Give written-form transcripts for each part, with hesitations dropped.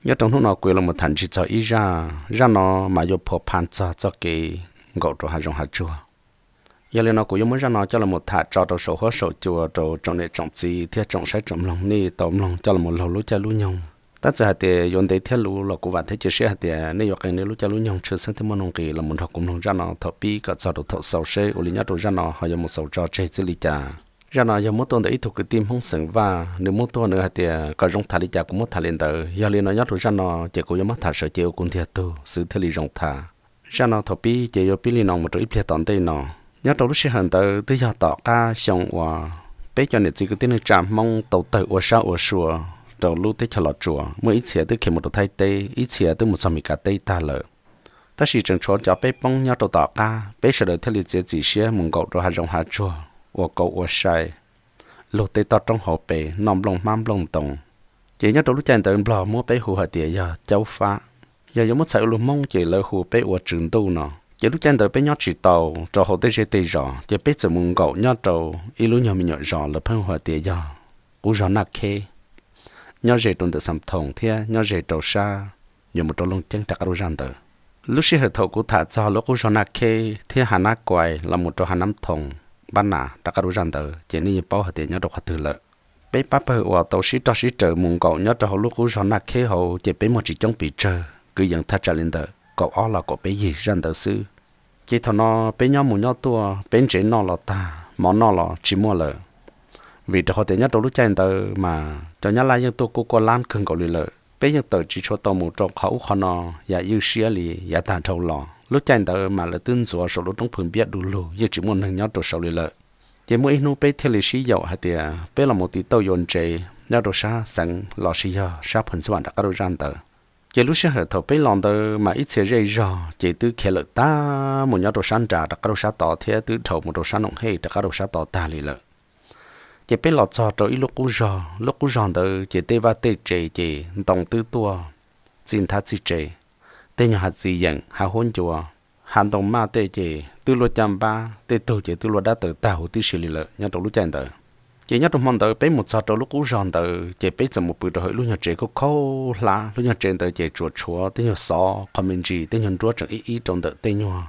nhớ trong lúc nào quên là một thành chỉ cho ý ra ra nó mà vô phổ pan cho cái gạo cho hai dòng hạt chua giờ lên nó cũng giống ra nó cho là một thả cho đầu sổ hóa sổ chùa đầu trong này trồng gì theo trồng sai trồng lòng ni tóm lòng cho là một lầu lúa cha lúa nhông tất cả thì yon để theo lúa là cũng vậy thế chỉ sẽ thì nếu cái này lúa cha lúa nhông chưa sinh thêm một nông kỳ là một học cũng nông ra nó thọ pi cả cho đầu thọ sầu xe ở lý nhát đầu ra nó hay một sầu cho chơi xử lý cha ra nó giờ một tuần để ít thuộc cái tim không sừng và nếu một tuần nữa thì có rong thả đi cha cũng mất thả lên tới giờ lên nó nhát đầu ra nó chỉ cũng mất thả sợ chiều cũng thiệt tu xử thế lý rong thả ra nó thọ pi chỉ có pi lên nó một chỗ ít thiệt tòn tay nó nhớ đầu lúc sẽ tới tới giờ tỏ ca xong và bé cho nên chỉ có tiếng chạm mong tàu tới ở sau ở sùa đầu lúc tới cho lọt chùa mới ít xía tới khi một đầu thay tê ít xía tới một số mỹ cả tê ta lợ ta chỉ chẳng cho bé bông nhớ đầu tỏ ca bé sẽ đợi theo lịch sử chỉ xía mùng gạo rồi hai dòng hai chùa ở cậu ở sai lúc tê to trong hộp bể nằm lồng mam lồng tổng chỉ nhớ đầu lúc chạy tới bò mua bé hù hạt tiệt giờ cháu phá giờ giống một sợi lùm mong chỉ lỡ hù bé ở trường tu nó chỉ lúc chân tới bé nhót chỉ tàu cho họ tới tê rõ chỉ bé chỉ muốn gạo nhót tàu ít lúc nhỏ mình nhót rõ là phân hòa tiệt giờ cú rõ nát khe nhót dễ tuần tự sắm thòng thia nhót dễ tàu xa nhiều một trâu lông chân đặc đâu răn tới lúc xí hệ thầu cú thả cho lúc cú rõ nát khe thia hà nát quài là một trâu hà nắm thòng ban nà đặc đâu răn tới chỉ nên bao hạt tiệt nhót độc hạt thừa lợ bé bắp hơi ở tàu xí cho xí trời muốn gạo nhót cho họ lúc cú rõ nát khe hậu chỉ bé một chỉ trong bị trời cứ dần thắt trả lên tới cậu ó là cậu bé gì răn tới sư chỉ thằng nó bé nhau một nhau tua bên trên nó là ta món nó là chỉ mua lợ vì họ tiền nhất đâu lúc chạy tới mà cho nhá lại những tôi cô lan khưng cậu lì lợ bé những tờ chỉ cho tao một trong khẩu họ nó và yêu xía lì và tàn thâu lò lúc chạy tới mà là tương số số lúc trong phường biết đủ lù giờ chỉ muốn hàng nhau đồ sầu lì lợ chỉ mỗi nu bé theo lì xí dầu hạt tiền bé là một tí tàu yồn chế nhau đồ sa sẵn lò xí dầu sa phần số bạn đã có đồ răn tới chỉ lúc sẽ thầu bé lòng tới mà ít sẽ dây dò chỉ từ khi lợi ta một nhau đồ sáng trà đặc đồ sáng tỏ thế từ thầu một đồ sáng nông hay đặc đồ sáng tỏ ta lì lợi chỉ bé lọt cho rồi lúc cú giòn tới chỉ tê va tê chế chỉ đồng tư tua xin thắt gì chế tê nhà hạt gì dặn hà hôn chùa hàn đồng ma tê chế từ luật chăm ba tê tu chế từ luật đã từ tàu từ xử lý lợi nhau đồ lúc chạy tới chỉ nhớ trong mong tới bé một sao trong lúc cú giòn tới chỉ bé chỉ một bữa rồi lúc nhà trẻ có khâu lá lúc nhà trẻ tới chỉ chuột chúa tên nhà sò còn mình chỉ tên nhà chúa chẳng ý trong đợt tên nhà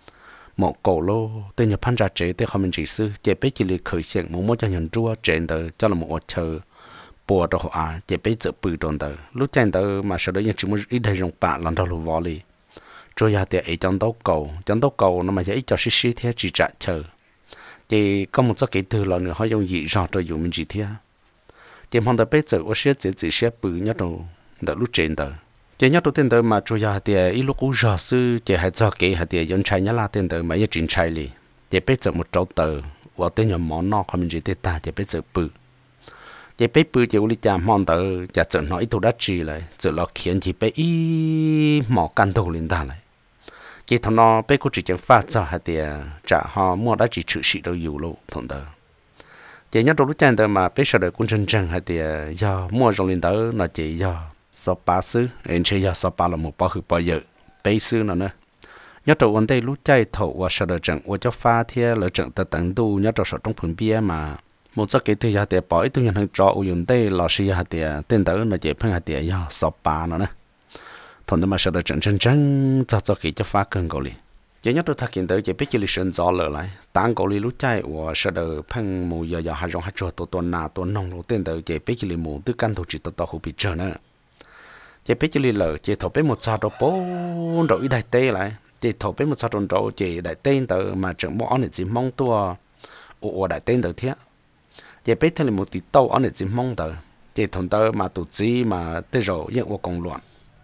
một cổ lô tên nhà phan trà trẻ tên còn mình chỉ sư chỉ bé chỉ liệt khởi hiện một cho nhà chúa trẻ tới cho là một chờ bùa đồ à chỉ bé chỉ bự trong tới lúc trẻ tới mà sau đó nhà chỉ muốn ít thời dùng bạc làm đâu lù vò li rồi nhà tiệm ấy trong tàu cầu nó mà chỉ ít cho xí thế chỉ trả chờ thì có một số kỹ thuật là nữa họ dùng gì rõ rồi dùng mình chỉ thế thì họ đã biết giờ ở xe chỉ xe bự nhất đâu đã lúc trên đó chỉ nhất đầu tiên đó mà chủ yếu thì ít lúc cũng rõ sư chỉ hay cho kỹ hay thì dùng trái nhá là tiền đó mà ít chuyển trái đi chỉ biết giờ một chỗ tờ và tên nhà món nó không mình chỉ ta chỉ biết giờ bự chỉ biết bự chỉ uli chạm món tờ chỉ chọn nó ít đồ đắt chi lại giờ nó khiến chỉ biết ít mỏ căn đầu lên ta lại chỉ thằng nó bé cũng chỉ chẳng phát cho hạt tiền trả họ mua đã chỉ chữ sĩ đâu nhiều luôn thằng đó chỉ nhớ đâu lúc chạy tới mà bé sợ được cũng chân chân hạt tiền do mua trong lên tới nó chỉ do số ba xứ anh chỉ do số ba là một bao hữu bao giờ bé xứ nó nữa nhớ đâu vấn đề lúc chạy thầu và sợ được trận và cho pha theo lỡ trận từ tận tu nhớ đâu sợ trong phần bia mà một số cái thứ hạt tiền bỏ ít tu nhận hàng trọ dùng đây là xí hạt tiền tên tới nó chỉ phân hạt tiền do số ba nó nữa thằng mà sợ được chân cho khi cho phá cơn gạo li chỉ nhớ tôi thực hiện tới chỉ biết chỉ lịch sử rõ lỡ lại tăng gạo li lúc chạy và sợ được phăng mù giờ hai dòng hai chuột tổ nà tổ nông đầu tiên tới chỉ biết chỉ lịch mù từ căn thủ chỉ tổ hụt bị trở nữa chỉ biết chỉ lịch lỡ chỉ thầu biết một sao đồ bốn đội đại tê lại chỉ thầu biết một sao đồ đồ chỉ đại tên tới mà chẳng mua ăn chỉ mong tua ủa đại tên tới thế chỉ biết thêm một tí tàu ăn chỉ mong tới chỉ thằng tới mà tụt gì mà tới rồi những cuộc công loạn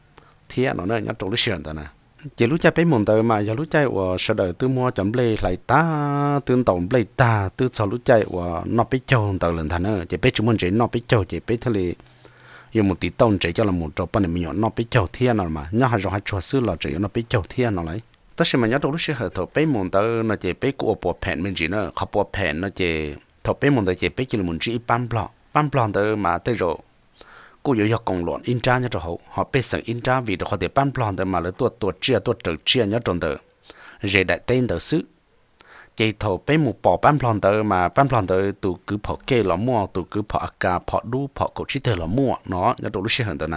thế nó nói nhớ trong lịch sử đó nè chỉ lúc chạy bé mồm tới mà giờ lúc chạy và sau đời tôi mua chấm play lại ta tương tổng play ta từ sau lúc chạy và nó bé trâu tới lần thành nữa chỉ bé chúng mình chỉ nó bé trâu chỉ bé thế là dùng một tí tông chỉ cho là một trâu bên này mình nhọn nó bé trâu thế nào mà nhớ hai rồi hai chua xứ là chỉ nó bé trâu thế nào lấy tất nhiên mà nhớ trong lịch sử hơi thọ bé mồm tới nó chỉ bé của bộ phèn mình chỉ nó học bộ phèn nó chỉ thọ bé mồm tới chỉ bé chỉ là một chỉ bán plon tới mà tới rồi cô yêu học công luận in tra nhớ cho họ biết rằng in tra vì họ để ban plan mà là tuột chia nhớ trong đó dễ đại tên đó xứ chỉ thầu bé một bỏ ban plan mà ban plan tụ cứ bỏ kê là mua tụ cứ bỏ cả bỏ đu bỏ cổ chỉ là mua nó nhớ trong lúc xưa hơn đó nè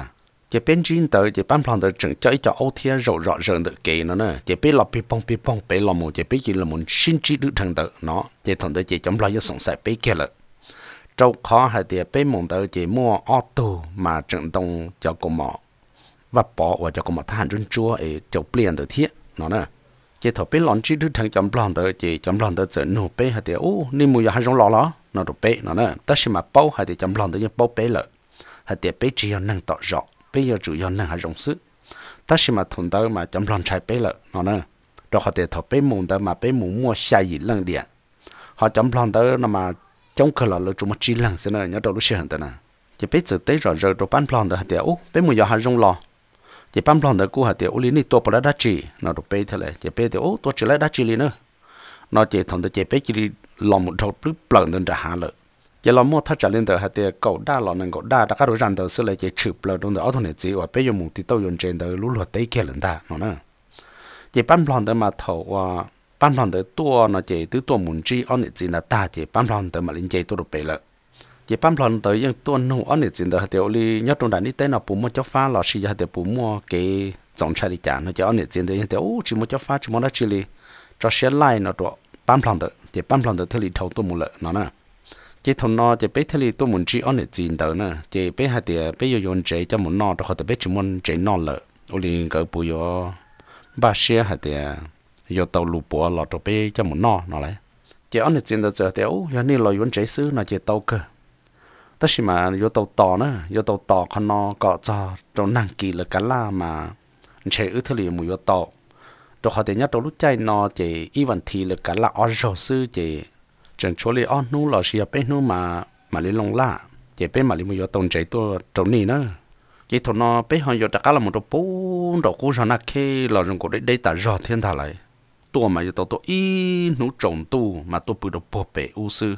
chỉ bên trên tới chỉ ban plan tới chừng cho ít cho âu thiên rộ rõ ràng được kỹ nó nè chỉ biết là bị bong bị là một chỉ biết chỉ là một sinh trí được thằng tới nó chỉ thằng tới chỉ chấm lo cho sống sạch bị kia là trâu khó hay thì bên mong tới chỉ mua ô tô mà chừng đông cho cô mỏ và bỏ và cho cô mỏ than run chua ấy cho liền được thiết nó nè chỉ thằng bên lon trí được thằng chấm plan tới chỉ chấm plan tới giờ nụ bên hay thì ô nên mua hai giống lọ nó được bên nó nè tất nhiên mà bao hay thì chấm plan tới như bao bên là hay thì bên chỉ là năng tạo rõ bây giờ chủ yếu là hai dòng sức, ta chỉ mà thùng tới mà chấm lòng trái bể lợ, nó nè, rồi họ để thọ bể mùng tới mà bể mùng mua xa gì lần điện, họ chấm lòng tới nó mà trong cửa lợ chúng mà chỉ lần xem này nhớ đâu lúc xưa tới nè, chỉ bể giờ tới rồi rồi bán lòng tới hạt tiêu, bể mùng giờ hai dòng lò, chỉ bán lòng tới cú hạt tiêu, lý ní tua bỏ đá chỉ, nó được bể thế này, chỉ bể tiêu, tua chỉ lấy đá chỉ nữa, nó chỉ thùng tới chỉ bể chỉ lòng một thầu bự bẩn đến trả hạ lợ. giờเราmua thắt chặt lên từ hạt tiền cậu đa là nên cậu đa đã có đối ràng từ xưa lại chỉ chụp lời trong từ auto này chỉ và bây giờ mục tiêu tôi dùng trên từ lúa tây kia lần ta nó nè chỉ bán plan từ mà thầu và bán plan từ tua nó chỉ từ tua muốn chi anh này chỉ là ta chỉ bán plan từ mà lên chơi tôi được bể lợi chỉ bán plan từ những tua nô anh này chỉ từ hạt tiền li nhớ trong đại ní tên nào bù mua cho phá là xí hạt tiền bù mua cái dòng chai đi trả nó cho anh này chỉ từ những tiền chỉ mua cho phá chỉ mua đã chỉ li cho xe lại nó đó bán plan từ chỉ bán plan từ theo li thầu tôi mua lợi nó nè chỉ thằng nó chỉ biết thế tôi muốn chỉ ăn được gì đó nè chỉ biết hai tiệt biết yêu用chế cho muốn nó đó họ tự biết chỉ muốn chế nó lợ uli cái bùi yo ba xe hai tiệt yo tàu lụp bùa lọt cho biết cho muốn nó lại chỉ ăn được gì đó giờ thì giờ này lo用chế xứ nó chỉ tàu cơ tất nhiên mà yo tàu tỏ nữa yo tàu tỏ con nó có cho trong năng kỳ là cả la mà chế ư thế li mùi yo tàu rồi họ tiệt nhớ trong lúc chạy nó chỉ even thì là cả la ở rồi xứ chỉ chẳng chỗ li on nu là xia bên nu mà li long la chỉ bên mà li mua tông chạy tôi trâu nì nữa chỉ thằng nó bên họ đặt cá là một đồ bốn đồ cũ sao nãy khi là dùng cổ đây ta rõ thiên thà lại tôi mà tôi ít nu trồng tu mà tôi bự đồ bò bể u sư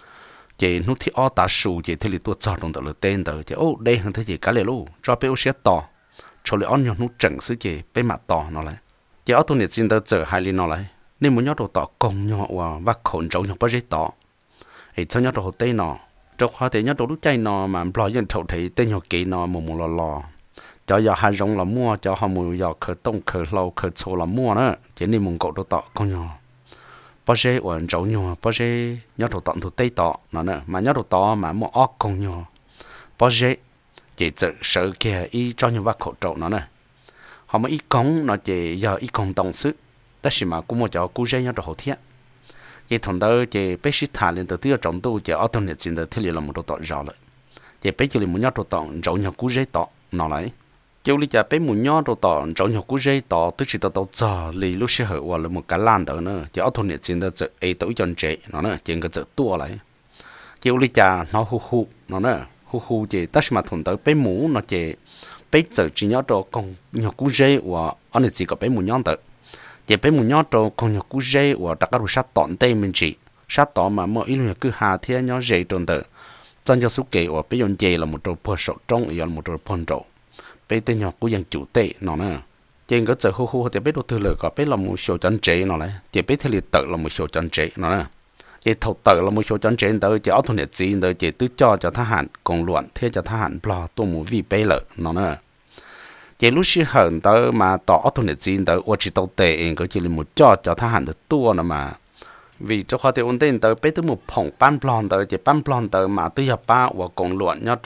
chỉ nu thì ở ta sù chỉ thì li tôi cho trong đó là tên đó chỉ ô đây hơn thế chỉ cá lẻ luôn cho bên u sẽ to chỗ li on nhau nu trồng sư chỉ bên mặt to nó lại chỉ ở tôi này xin tới giờ hai li nó lại nên muốn nhớ đồ tỏ công nhỏ và khổn trâu nhỏ bao giờ tỏ, ấy cho nhớ đồ hồ tây nọ, cho hoa thì nhớ đồ lúc chay nọ mà lo dân thầu thấy tên nhỏ kỹ nọ mù lò, cho giờ hai rong là mua cho họ mù giờ khởi tông khởi lâu khởi số là mua nữa, chỉ nên muốn cậu đồ tỏ công nhỏ, bao giờ uẩn trâu nhỏ bao giờ nhớ đồ tỏ đồ tây tỏ nọ nữa mà nhớ đồ tỏ mà mua óc công nhỏ, bao giờ chỉ sợ kia ý cho những vác khẩu trâu nọ nữa, họ mới ý công nó chỉ giờ ý công đồng sức tất nhiên mà cũng một chỗ cú dây nhau đồ hậu thiết, vậy thằng đó chỉ bé sĩ thả lên từ từ trong tu chỉ ở trong này xin được thế là một đồ tọt rõ lại, chỉ bé chỉ là muốn nhau đồ tọt giống nhau cú dây tọt nó lại, kiểu lý giải bé muốn nhau đồ tọt giống nhau cú dây tọt tức chỉ tọt giờ lì lúc sẽ hở hoặc là một cái lan đó nữa, chỉ ở trong này xin được chỉ ấy tối chân chế nó nữa, chỉ cái chữ tua lại, kiểu lý giải nó hu nó nữa hu chỉ tất nhiên mà thằng đó bé muốn nó chỉ bé chỉ nhau đồ con nhau cú dây và anh này chỉ có bé muốn nhau được chỉ bé muốn nhớ trâu con nhỏ cú dây và đặc biệt sát tọn tây mình chỉ sát tọn mà mỗi lúc cứ hà thiên nhớ dây tròn tử chân cho số kệ và bé dùng dây là một trâu phơi sậu trong là một trâu phun trâu bé tên nhỏ cú dân chủ tệ nó nè trên cái giờ hu thì bé đồ thừa lừa có bé là một số chân chế nó này chỉ bé thì tự là một số chân chế nó nè chỉ thầu tự là một số chân chế tới chỉ ở thôn nhiệt gì tới chỉ tự cho thà hạn cùng luận thế cho thà hạn lo tôi muốn vì bé lợ nó nè chỉ lúc xưa hận tới mà tỏ thôn nhiệt gì tới, chỉ tàu tệ cái chỉ là một cho thà hạn được tua nữa mà vì cho họ thì ổn định tới bé tới một phòng ban plan tới chỉ ban plan tới mà tới giờ ba và cùng luận nhớ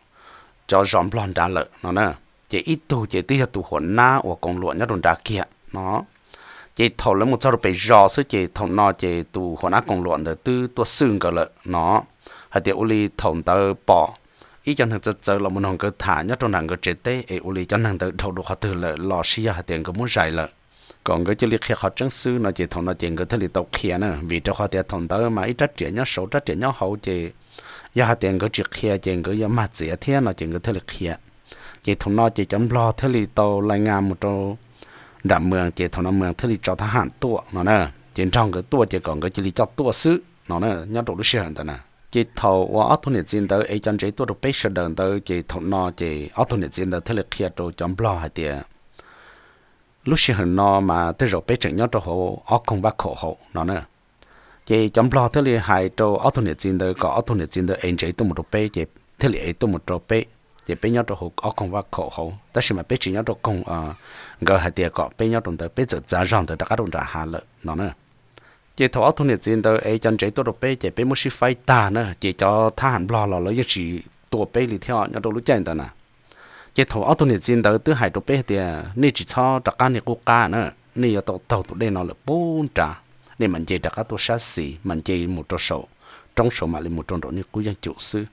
cho dọn plan đã lợ nó nè chỉ ít tu chỉ tới giờ tu hồn na và cùng luận nhớ đồn đã kia nó chỉ thầu lấy một chỗ bị rò sức chỉ thầu nó chỉ tu hồn na cùng luận tới từ tua xương cái lợ nó hay thì uli thầu tới bỏ ý cho nên giờ là một hàng cái thả nhất trong hàng cái chế tế ấy uli cho nên tới thầu được họ từ lợ lò xia hay tiền cái muốn giải lợ còn cái chỉ liệt khi họ chân sư nó chỉ thầu nó chỉ cái thế là tàu kia nữa vì cho họ tiền thầu tới mà ít trách nhiệm nhau số trách nhiệm nhau hậu chỉ giờ họ tiền cái chuyện kia chỉ cái giờ mặt dễ thế nó chỉ cái thế là kia chỉ thầu nó chỉ chấm lo thế là tàu lại ngàm một trâu đạm mường chỉ thầu nó mường thế là cho thằng hạn tua nó nè chỉ trong cái tua chỉ còn cái chỉ là cho tua sư nó nè nhớ đồ lúc xưa rồi nè chỉ thầu và ở thôn nhiệt diện tới ấy chân chế tua được bế sờ đờn tới chỉ thầu nó chỉ ở thôn nhiệt diện tới thế là kia trâu chấm lo hay tiền lúc xưa nó mà tới rồi bế trận nhớ trâu hộ ở không bác khổ hộ nó nè chỉ chấm lo thế là hai trâu ở thôn nhiệt diện tới có ở thôn nhiệt diện tới anh chế tua một trâu bế chỉ thế là ấy tua một trâu bế chỉ bé nhau đồ hồ ở con vác khổ hồ tất nhiên mà bé chỉ nhau đồ con gỡ hai tiệt cọ bé nhau đồ tới bé giờ giá rong tới các đồ trả hà lợi nó nữa chỉ thọ thu nhập tiền tới ấy chân chế tôi đồ bé chỉ bé muốn xí phai ta nữa chỉ cho tha hẳn lo là lấy chỉ tua bé đi theo nhau đồ lúc chạy tới nè chỉ thọ thu nhập tiền tới tứ hai đồ bé thì nè chỉ cho tất cả nè cô cá nữa nè giờ tàu tàu tụi đây nó là bốn trả nè mình chỉ tất cả tôi sát xì mình chỉ một trò sầu trong số mà lên một trò đồ nè cú dân chủ sư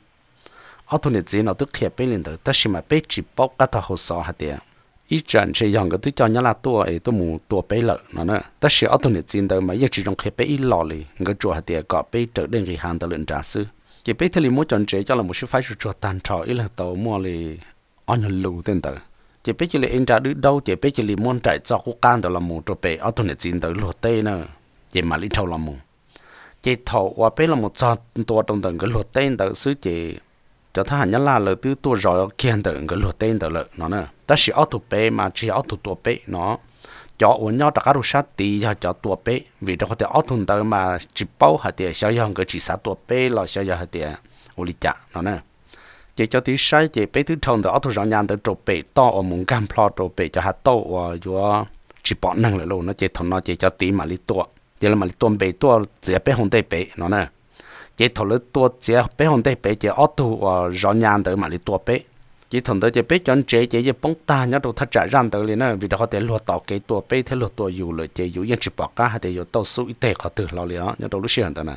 ở thôn này chỉ nó tức thiệt bé lên tới, tất nhiên mà bé chỉ bóc các thằng hồ sơ hạt tiền, ít trận chỉ dùng cái thứ cho nhá là tua ấy tua mù tua bé lợn nó nữa, tất nhiên ở thôn này chỉ tới mà giờ chỉ dùng cái bé ít lò lì, cái chỗ hạt tiền có bé trở nên cái hàng tờ lợn trả sư, chỉ bé thì muốn chọn chế cho là một số phải cho tàn trò ít là tàu mua lì ăn nhờ lù tên tờ, chỉ bé chỉ là anh trả được đâu, chỉ bé chỉ là muốn chạy cho cô can tờ là một chỗ bé ở thôn này chỉ tới lột tê nữa, chỉ mà lý thầu là một, chỉ thầu và bé là một cho tua trong tầng cái lột tên tờ sư chỉ cho thà nhá là lời từ tua rồi kiên tự cái luật tên tự lợi nó nè ta chỉ ở tụ bé mà chỉ ở tụ tua bé nó cho uốn nhau tất cả đồ sát tí cho tua bé vì đó có thể ở thùng tự mà chỉ bao hạt tiền sao giờ cái chỉ sát tua bé là sao giờ hạt tiền uli chả nó nè chỉ cho tí sai chỉ bé thứ thùng tự ở thùng rau nhàn tự trộn bé to ở muốn cam plot trộn bé cho hạt to và cho chỉ bỏ năng lại luôn nó chỉ thùng nó chỉ cho tí mà lý tua chỉ là mà lý tuôn bé tua chỉ bé không tê bé nó nè chỉ thầu lưỡi tua chỉ bé hòn tây bé chỉ ở tu rõ nhàn tới mà lưỡi tua bé chỉ thằng tới chỉ bé chọn chế chỉ bóng ta nhớ đồ thắt trả răng tới liền nữa vì đó có thể lùa tàu cái tua bé thế lùa tua dùเลยchỉ dù yên chỉ bỏ cá hay thì dù tàu suy tệ họ từ lâu liền nhớ đồ lúc xưa tới nè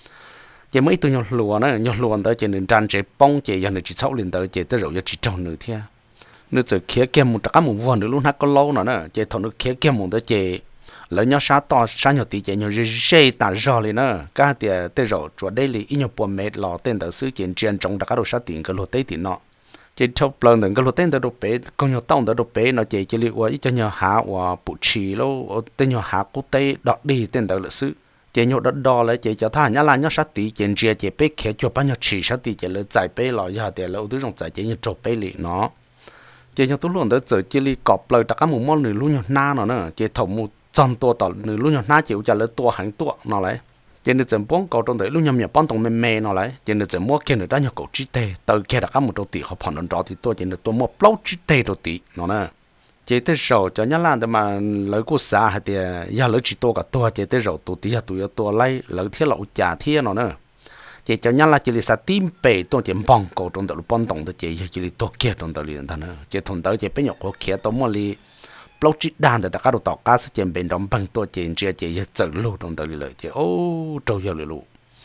chỉ mấy tôi nhớ lùa tới chỉ nên tràn chỉ bóng chỉ giờ này chỉ sáu liền tới chỉ tới rồi giờ chỉ tròn nữa thia nữa giờ khía kem một tất cả một vườn nữa luôn hát có lâu nữa chỉ thằng nữa khía kem một tới chỉ lỡ nhau sát to sát nhiều tí chỉ nhiều dễ tạt rõ lên nữa cái thì tới rồi chỗ đây là ít nhiều bốn mét lò tên đầu sư chuyện chuyện trong tất cả đồ sát tiền cái lô tây thì nó chỉ chụp lần đừng cái lô tên đồ bé con nhiều tông đồ bé nó chỉ liệu ít cho nhiều hạ và bự trì lô tên nhiều hạ quốc tế đọt đi tên đầu lựa sư chỉ nhiều đọt đo lại chỉ cho thà nhá là nhau sát tí chuyện chuyện chỉ bé khé cho bao nhiêu chỉ sát tí chỉ lỡ giải bé lò giờ thì lỡ thứ trong giải chỉ nhiều chụp bé lì nó chỉ nhiều tôi luôn tới giờ chỉ li cọp lời tất cả một món người luôn nhiều na nó nữa chỉ thầu một trong tua tàu nửa lúc nhỏ chịu trả lời tua hàng tua nó lấy trên được chấm bóng cầu trong đấy lúc nhầm bóng tổng mềm nó lấy trên được chấm mua kia được đã nhập cầu chi tê từ kia đã có một đầu tỷ họ phản ứng rõ thì tôi trên được tôi mua lâu chi tê đầu tỷ nó nè chỉ tới rồi cho nhá lan mà lấy của xã hay thì giờ lấy chỉ tua cả tua chỉ tới rồi tụi tí tụi tua lấy lấy thiết lậu trả thiết nó nè chỉ cho nhá là chỉ là sa tim bể tôi chỉ bóng cầu trong đấy bóng tổng tôi chỉ là tua kia trong đấy liền thằng nữa chỉ thằng đấy chỉ bé nhọc của kia tôi mua li lâu chỉ đàn được các đồ tàu cá sẽ chèn bên trong bằng tôi chèn chia chỉ chở lô trong đời lợi chỉ ô trâu giờ lô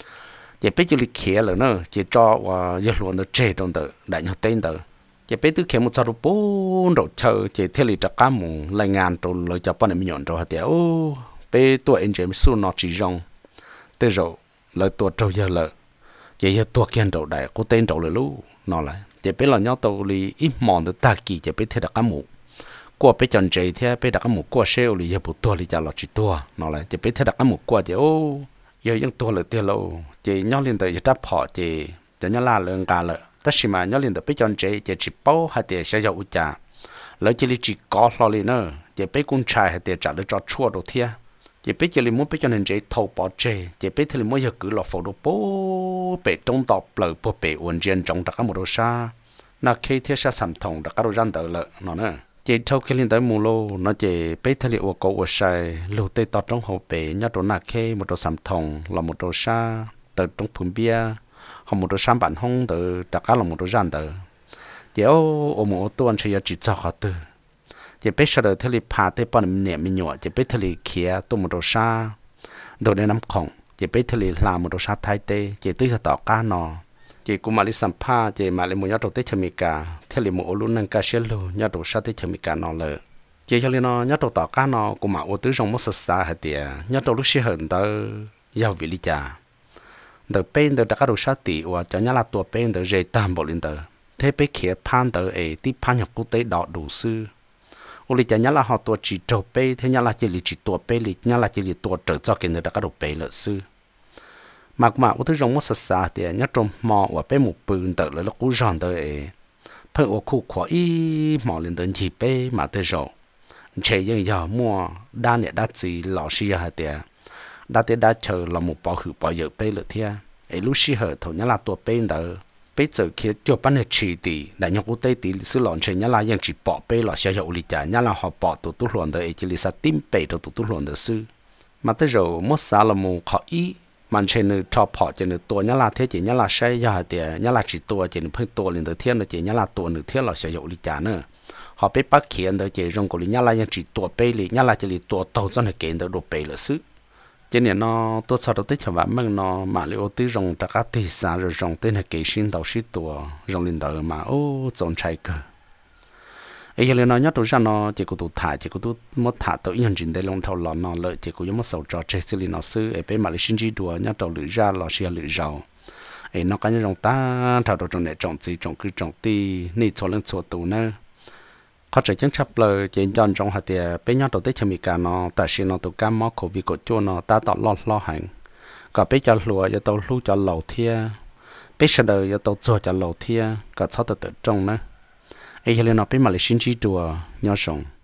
chỉ biết chỉ lịch khía rồi nữa chỉ cho và giờ luôn nó chè trong đời đại nhau tên đời chỉ biết từ khía một sao bốn đồ chờ chỉ theo lịch cá mù lại ngàn trong lời cho bọn em nhọn rồi hả ô bé tuổi anh em su nó chỉ rong từ rồi lời tuổi trâu giờ lợi chỉ giờ tuổi kiên đầu đại có tên đầu lợi lú nó lại chỉ biết là nhau tàu li ít mòn được ta kỳ chỉ biết theo cá mù qua bé chọn chơi thì bé đặt cái một qua sale thì giờ bộ tua thì giờ là chỉ tua nó lại chỉ bé thay đặt cái một qua thì ô giờ những tua là tiêu lâu chỉ nhau liên tới chỉ họ chỉ cho nhau là lượng cả lợi tất nhiên mà nhau liên tới bé chọn chơi chỉ bao hay thì sẽ giàu trả lấy chỉ có lo liền nữa chỉ bé cũng trai hay thì trả được cho chua đồ thia chỉ bé chỉ muốn bé chọn nên chơi thâu bỏ chơi chỉ bé thì muốn giờ cứ lọ phổ đồ bố bé trong tọp lợi bố bé uốn trên trong đặt cái một đồ sa na khi thiết sa sản thòng đặt cái đồ răng tới lợi nó nữa chỉ thâu khi lên tới mù lô nó chỉ bé thay liệu của cổ xài lô tây to trong hộp bể nhớ đồ nạc khe một đồ sắm thòng là một đồ sa từ trong phun bia hoặc một đồ sam bản hông từ đặc cá là một đồ rán từ chỉ ở một ô tô anh sẽ chỉ cho họ từ chỉ bé sau đó thay liệu phá tới bọn niệm mình nhọ chỉ bé thay liệu kia tô một đồ sa đồ để nắm khổng chỉ bé thay liệu làm một đồ sa thái tê chỉ tới giờ tỏ cá nọ chỉ cũng mà đi sắmผ้า chỉ mà lấy một nhát đồ tết châm cà theo lấy một luôn nâng cá xé lô nhát đồ sa tết châm cà nọ lợ chỉ cho nên nó nhát đồ tỏ cá nọ cũng mà ô tứ trong một sa hạt tiệt nhát đồ lúc xưa hơn tới giàu vị lý trà từ bên từ các đồ sa tị và cho nhát là tua bên từ dây tam bộ lên từ thế bên kia pan từ ấy tí pan nhập quốc tế đỏ đủ sư ô lý trà nhát là họ tua chỉ trâu bên thế nhát là chỉ tua bên lý nhát là chỉ tua trở cho cái người các đồ bên lợ sư mà ô thứ trong một sa thì nhát trong mò và bé một bự tự là cú giòn tới phải ô khu khó y mò lên tới chỉ bé mà tới rồi chạy như giờ mua đa nè đa gì lò xì hả tiệt đa tiệt đa chờ là một bảo hữu bảo giờ bé lợ thia ấy lúc xì hở thầu nhát là tua bé tới bây giờ khi cho bán được chỉ thì đại nhau quốc tế thì sự lòn chơi nhá làยังchỉ bỏ bây là sẽ dụ lý trả nhá là họ bỏ tụt tụt luận đấy chỉ là sa tim bể tụt tụt luận đấy sư mà tới rồi mất xa là một khó ý mà trên nơi cho họ trên nơiตัวnhá là thế chỉ nhá là sai giờ thì nhá là chỉตัวtrên nơiตัวlên tới thiên là chỉ nhá làตัวnửa thiên là sẽ dụ lý trả nữa họ biết bắt khiển tới chỉ trong cổ lý nhá làยังchỉตัวbây lý nhá là chỉ lýตัวtàu cho nên kiện tới đồ bây là sư cho nên nó tôi sau đó tới cho bạn mình nó mà liệu tới rong tất cả thì xa rồi rong tới là cái xin đầu sĩ tua rong lên đầu mà ô trốn chạy cơ ấy giờ nó nhớ tôi ra nó chỉ có tôi thả chỉ có tôi mất thả tới nhân trình để long thâu lò nó lợi chỉ có giống một sầu trò chơi xử lý nó sư ấy bên mà lấy xin chỉ đùa nhớ tôi lựa ra lò xia lựa giàu ấy nó cái như rong ta thảo đồ trong này trồng gì trồng cứ trồng ti nị cho lên cho tù nữa họ chỉ chẳng chấp lời chỉ chọn trong hạt địa bên nhau đầu tiên chemi cả nó tại sao nó tụ cam móc khẩu vị của chỗ nó ta tạo lo hành cả bên cho lúa cho tàu lúa cho lẩu thia bên sau đời cho tàu chua cho lẩu thia cả sau từ từ trong nữa ấy cho nên nó bên mà lấy xin chỉ đùa nhau sống